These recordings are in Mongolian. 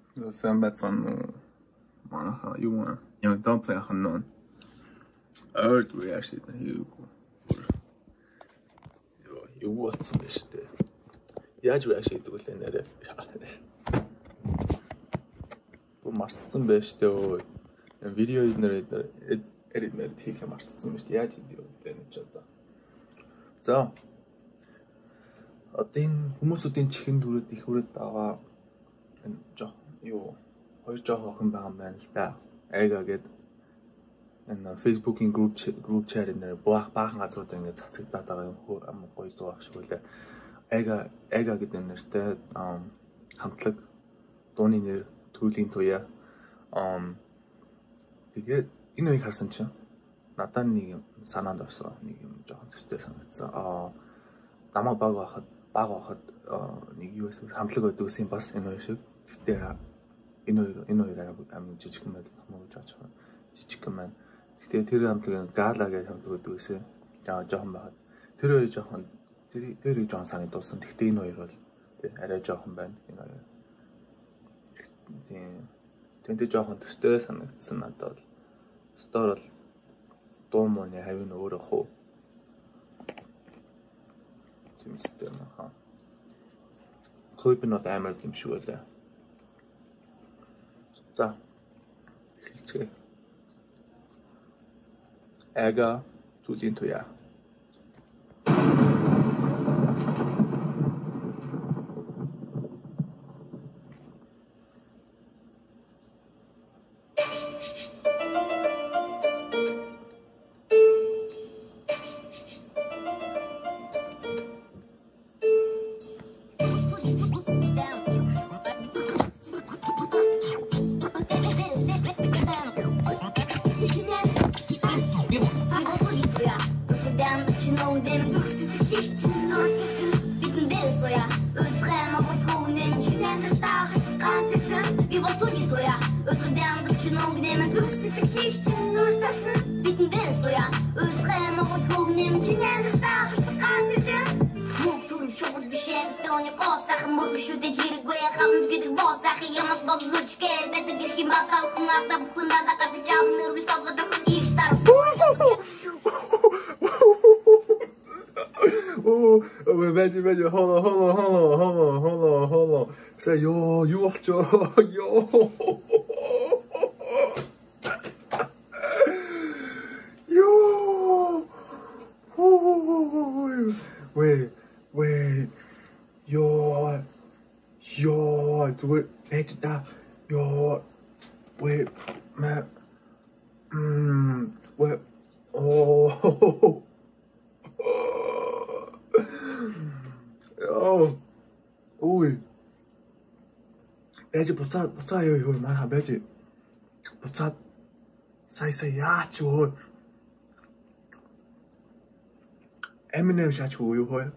Sen байцгаана уу? Манайха юу яг донцгийнх нь Earth reaction хийгээгүй. Юу болсон бэ штэ. Яаж reaction хийдэг вэ нэрээ? Бо марцсан байж штэ өө. Видео эднэр хийх юм марцсан байж. Яаж хийдэг вэ нэ ч одоо. За. Одоо энэ хүмүүсүүдийн чихэн дүрээд их хүрээд байгаа энэ жоо юу хоёр жоох охин байгаа юм байна л да. Айга гээд энэ Facebook-ийн group chat нэр баахан газрууд ингээд цацагдаад байгаа юм хөө ам гоё дуу ах шиг үлээ. Айга гэдэг нэртэй хамтлаг дууны нэр Түүлийн туяа. Тэгээд энэ үеийг харсан чинь надад нэг юм санаанд орсон. Нэг юм жоохон төстэй санагдсан. Намаа баг байхад нэг юу эсвэл хамтлаг байдаг гэсэн бас энэ хоёр шиг. Гэтэ энэ хоёр ам жижиг юм байдаг юм уу гэж бодож байна. Жижиг юм байна. Гэтэ тэр хамтлаг гала гэж хамтлаг байдаг гэсэн. Жоохон байхад тэр хоёр жоохон тэр жоохон санаад дуусан. Гэтэ энэ хоёр бол арай жоохон байна. Энэ хоёр. Тэнтэй жоохон төстэй санагдсан надад бол. Стор бол дуу мууны хавийн өөрөө хуу. Тэмстэй наа. Клип нь амар юм шиг байлаа. За. Эхэлцгээе. Айга Түүлийн туяа. Imagine, hold on. Say, yo, you watch yo. Yo. Wait. Yo, do it. Make that. Yo. Wait, man. Wait. Oh. Ui. Бэж буцаа юу манайха бэж буцаад сая яач өө. Eminem шаач юу хөө.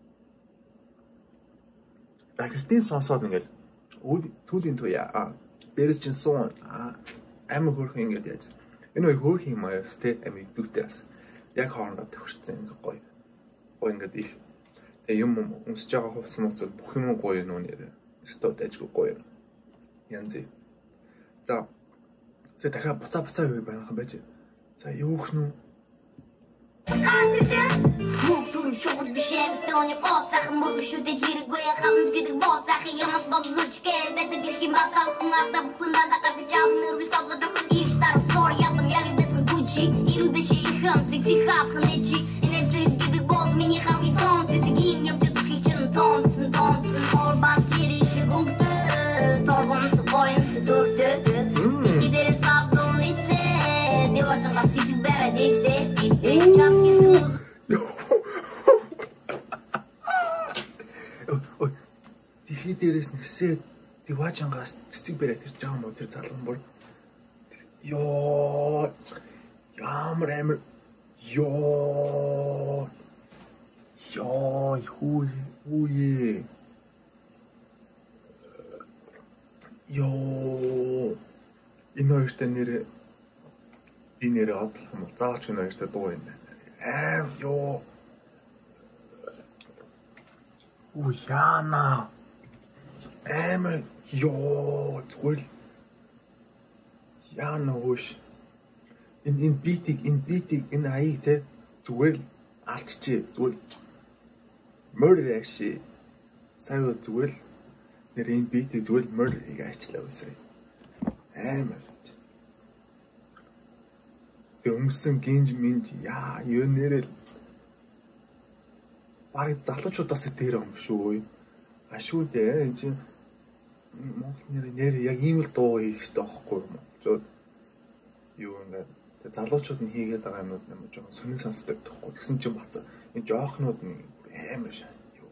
Дагстын сонсоод ингээл Түүлийн туяа бэрс чин сон амар хөрх ингээд яаж. Энэ хоёр хөрх юм аа сте амар дүүтэй бас. Яг хоорондоо төгссөн ингээ гоё. Гоё ингээд их юм өмсөж байгаа хувцас моцол бүх юм гоё нөө нэрээ. Стод ажгүй гоё. Янзи. За. Дахиад буцаа юу байнах байж. За юу гэх нү? Мөнгө чухал биш тооны госах мөр шүдэ хэрэггүй хамт гэдэг босах юм боллож гэдэг гэх юм басал хунаа бүхэн дагаж чамнэр би тоглоод их тар story яг гэдэг гүчи ирүүдэ ши хам секси хавхнэчи энэзэл гэдэг бол миний хамгийн тон тэгин юм чинь тон орбан чири шигүнтэ торгон сгоин сүртэ идэрэ савдон ислэ девочка гасити бэрэдэ Дэлхий дээрээс нэгсээ Диважангаас цэцэг бариад ирж байгаа юм уу тэр залган бүр. Ёо. Ямар амар. Ёо. Хүү. Ёо. Энэ хоёртой нэрээ би нэрээ одлох юм бол заавч энэ хоёртой дуу юм байна. Ёо. Яна. Ёо зүгээр л яа нөөш энэ битиг энэ аяыг те зүгээр л алдчихээ зүгээр murder actually сая зүгээр л нэр энэ битиг зүгээр л murder хийгээ ачлаа үсэ амар тэр өмсөн гинж минж яа юу нэрэл барыг залуучуудаас дээр юм шүү ашгүй дээ энэ чинь Монгол нэр яг ийм л дуу хийх хэрэгтэй байхгүй юм уу юу ингээд залуучууд нь хийгээд байгаа юмуд юм жоохон сонир сонсдог тоххой гэсэн чинь бац энэ жоохнууд нь амар шаа юу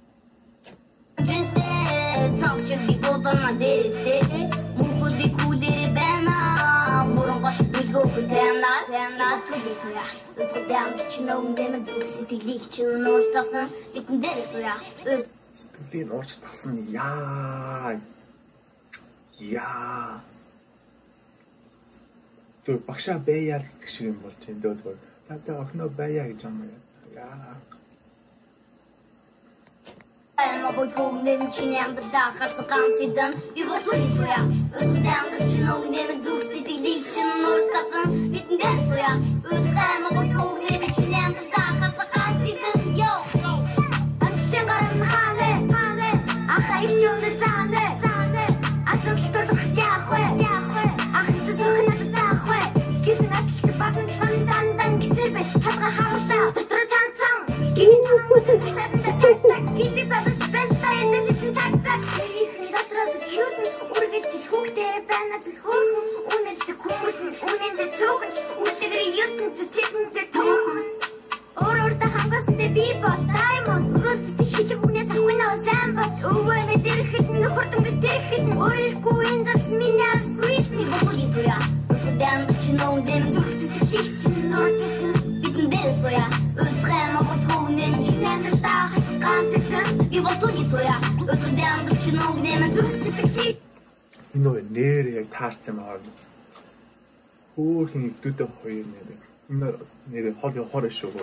Тал шиг би бодоно дэстэй мөнгө би кулэр бэна мурон гош бигөө тэмна тубитоя өтөдам чином дэмэ дүрсэтгэлийг чин ууртасан битэн дээр соя сэтгэлийн уурч тасан яа зөв багшаа байяа гэх шиг юм болж энэ дөө зөв за охиноо байяа гэж юм яа Ама бодгоогнэн чинэм дахар сакантидан ивотуя өтөдам чиногнэн дүрсэтгэлийг чин ууртасан битэн дээр соя ама бодгоогнэн чинэм дахар сакантидан yo Амчэнгаран ханэ ахай чөндө зане асуултууд яахвэ ахич зүрхнэт заахвэ гисэн аталт батан сандан гисэр бэл талга хавшаа дотор цанцан гин бүхэн гин задаж бэлтаа энэ житэн цацаг ихэнх дотроо чүтэн үргэлж хүүхдээр байна би хөөрхөн үнэлдэг хүүхэн үнэндээ цогц үлдэгэр ертөнц зэтэндээ тоорхон Ороор та хангастай би бол diamond Уролт хэлэг үнээс ахвинаа сайн бол өвөө мэдэр хэлэн хурдан гэж тэрхэл өөрөөргүй энэ зас миний арс гүйс би болоитуя өтөдам чиноо дэм зүрхсэтгэлийг чин ууртсан битэн дээр соя өсгэмө бодгоогнэн чинэм дахас ганцхан би болоитуя өтөдам чиноо дэм зүрхсэтгэлийг энэ нэр яг таарсан байгаа хөөхөн игдүүдээ хоёр нэр хол явахаар шүү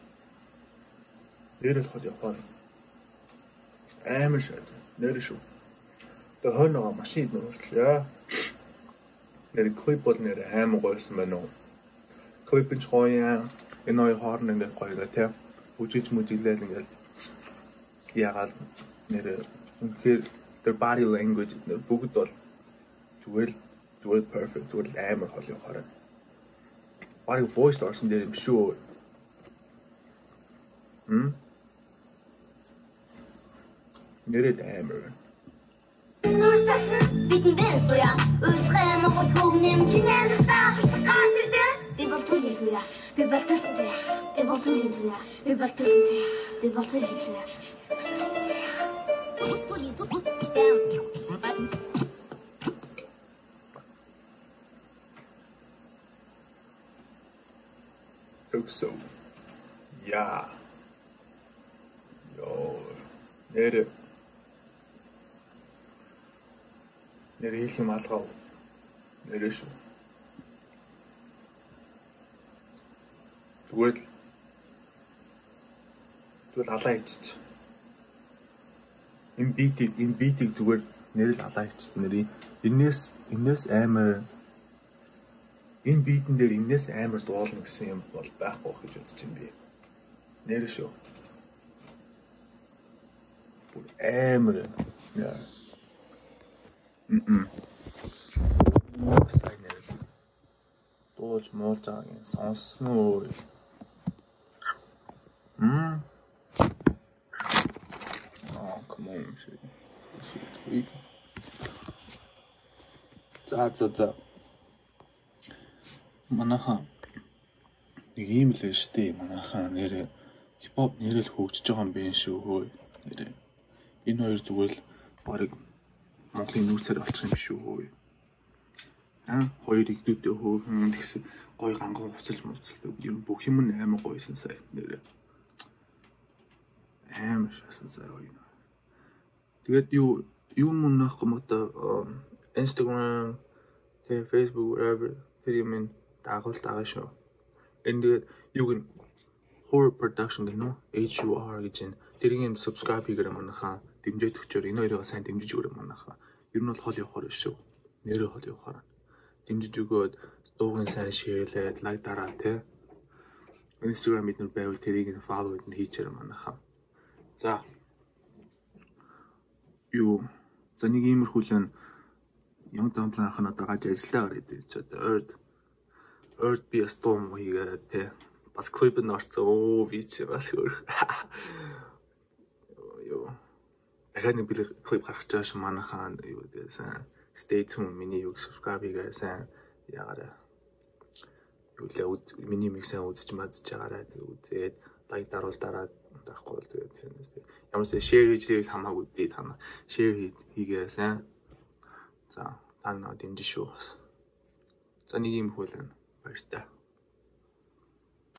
нэрэл хол явахаар амар шат нэр шүү тэ хоноо машин нуурлаа нэр клип бол нэр амар гойсон байна уу клипэн чоя энэ хоёр хоорн ингээд гоё тэ үжиж мүжиглээл ингээд яагаад нэр үнэхээр тэр body language нэр бүгд бол зүгээр perfect зүгээр амар хол явахаар барыг voice орсон дээр юм шүү. Нэрэд амар. Битэн дээр соя. Өсгэмө бодгоогнэн чинэм дахас ганцхан би болтуя. So, yeah. Yo, нэр хийх юм алгаа. Нэрээ шүү. Зүгээр алаа ичиж. Энэ битийг зүгээр нэрэл алаа ичиж нэрийн энэс амар энэ битэн дээр энэс амар дуулна гэсэн юм бол байхгүй гэж бодож байна би. Нэр шүү. Бүр амар. Яа. Сайн нэр. Дуулж муулж байгаа юм сонссон уу? Come on. За. Манайхаа нэг юм л штэ манайхаа нэр хипхоп нэрэл хөгжиж байгаа юм бэ шүү хөө нэр энэ хоёр зүгээр л барыг Монголын нүүрсээр болчих юм шүү хөө хоёр игдүүдээ хөөхөн тэгсэн гой ганган уцалж муцалдаг юм бүх юм амар гойсон сая нэр амар шасан сая хоёр тэгээд юу мунах гомото Instagram тэ Facebook whatever тэр юм дагуулдаг шүү. Энд юу гэн horror production гэнэ үү? HUR гэж байна. Тэрийн subscribe хийгээрэй манайхаа. Дэмжиж өгчөөр энэ хоёроо сайн дэмжиж өгөөрэй манайхаа. Ер нь бол хол явахаар шүү. Нэрээ хол явахаар. Дэмжиж өгөөд дуугийн сайн шеэрлээд лайк дараа тий. Instagram эднэр байвал тэрийг нь follow эднэр хийчээр манайхаа. За. За нэг иймэрхүүлэн Young Dumplin-ын одоо гаж ажилдаа гараад ирж одоо Earth би Storm хийгээд тий. Бас клипэнд орцсон. Би ч бас өөр. Дахиад нэг клип гаргаж байгаа ш манайхаа сайн stay tuned миний subscribe хийгээ сайн ягараа. Миний миг сайн үзэж мадж байгаарай. Үзээд лайк даруул дараад байхгүй бол тэгээд тэрнээс ямар ч share хийжлээл хамаагүй дээ танаа. Share хийгээ сайн. За та нөө дэмжиж шүү бас. За нэг юм хөл байна. Баяртай.